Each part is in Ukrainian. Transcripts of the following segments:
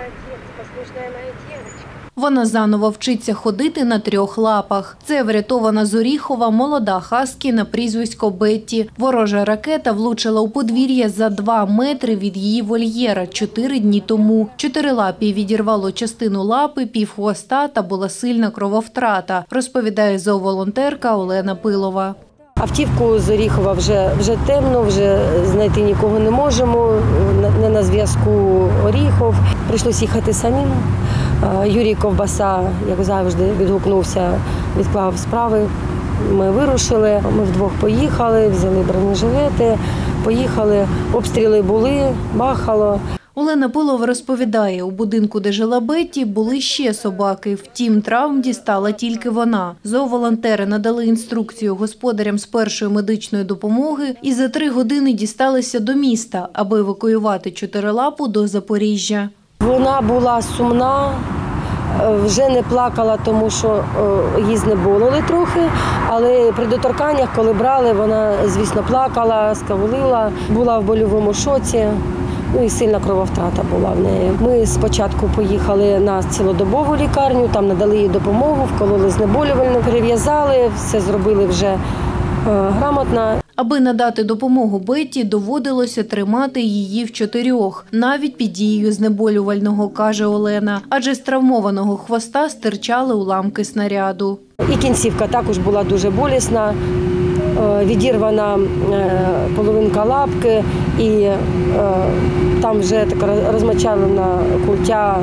Вона заново вчиться ходити на 3 лапах. Це врятована з Оріхова молода хаски на прізвисько Бетті. Ворожа ракета влучила у подвір'я за 2 метри від її вольєра 4 дні тому. Чотирилапій відірвало частину лапи, півхвоста та була сильна крововтрата, розповідає зооволонтерка Олена Пилова. Автівку з Оріхова вже темно, вже знайти нікого не можемо, не на зв'язку Оріхов. Прийшлося їхати самим. Юрій Ковбаса, як завжди, відгукнувся, відклав справи. Ми вирушили, ми вдвох поїхали, взяли бронежилети, поїхали, обстріли були, бахало. Олена Пилова розповідає, у будинку, де жила Бетті, були ще собаки. Втім, травм дістала тільки вона. Зооволонтери надали інструкцію господарям з першої медичної допомоги і за 3 години дісталися до міста, аби евакуювати чотирилапу до Запоріжжя. Вона була сумна, вже не плакала, тому що її знеболили трохи, але при доторканнях, коли брали, вона, звісно, плакала, скавулила, була в больовому шоці. Ну і сильна крововтрата була в неї. Ми спочатку поїхали на цілодобову лікарню, там надали їй допомогу, вкололи знеболювальне, перев'язали, все зробили вже грамотно. Аби надати допомогу Бетті, доводилося тримати її в 4, навіть під дією знеболювального, каже Олена, адже з травмованого хвоста стирчали уламки снаряду. І кінцівка також була дуже болісна. Відірвана половинка лапки і там вже така розмочалена культя,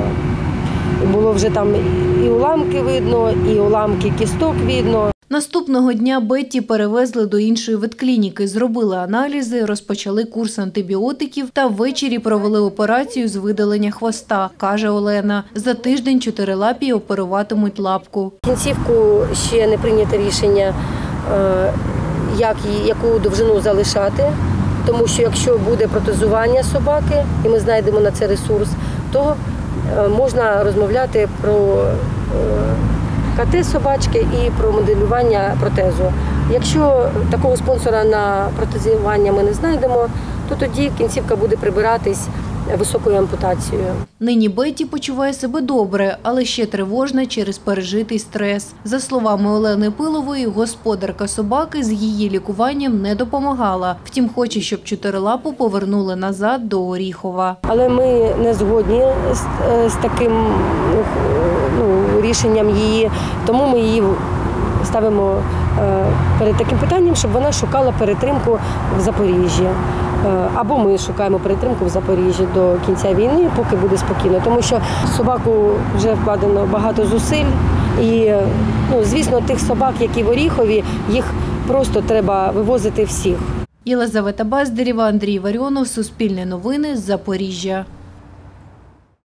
було вже там і уламки видно, і уламки кісток видно. Наступного дня Бетті перевезли до іншої ветклініки, зробили аналізи, розпочали курс антибіотиків та ввечері провели операцію з видалення хвоста, каже Олена. За тиждень чотирилапій оперуватимуть лапку. Кінцівку ще не прийнято рішення, яку довжину залишати, тому що якщо буде протезування собаки, і ми знайдемо на це ресурс, то можна розмовляти про КТ собачки і про моделювання протезу. Якщо такого спонсора на протезування ми не знайдемо, то тоді кінцівка буде прибиратись високою ампутацією. Нині Бетті почуває себе добре, але ще тривожна через пережитий стрес. За словами Олени Пилової, господарка собаки з її лікуванням не допомагала. Втім, хоче, щоб чотирилапу повернули назад до Оріхова. Але ми не згодні з таким рішенням її, тому ми її ставимо перед таким питанням, щоб вона шукала перетримку в Запоріжжі. Або ми шукаємо перетримку в Запоріжжі до кінця війни, поки буде спокійно. Тому що в собаку вже вкладено багато зусиль. І, звісно, тих собак, які в Оріхові, їх просто треба вивозити всіх. Єлизавета Баздарєва, Андрій Варіонов, Суспільне новини, Запоріжжя.